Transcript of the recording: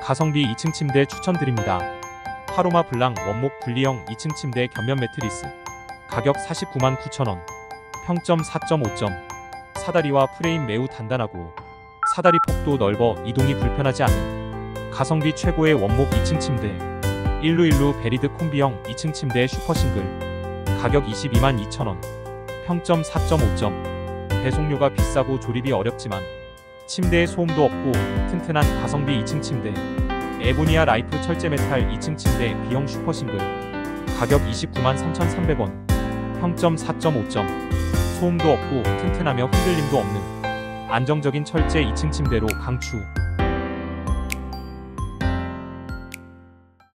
가성비 2층 침대 추천드립니다. 파로마 블랑 원목 분리형 2층 침대 겹면 매트리스. 가격 499,900원. 평점 4.5점. 사다리와 프레임 매우 단단하고 사다리 폭도 넓어 이동이 불편하지 않은 가성비 최고의 원목 2층 침대. 일루일루 베리드 콤비형 2층 침대 슈퍼싱글. 가격 222,200,000원. 평점 4.5점. 배송료가 비싸고 조립이 어렵지만 침대에 소음도 없고 튼튼한 가성비 2층 침대. 에보니아 라이프 철제 메탈 2층 침대 B형 슈퍼싱글. 가격 293,300원. 평점 4.5점. 소음도 없고 튼튼하며 흔들림도 없는 안정적인 철제 2층 침대로 강추.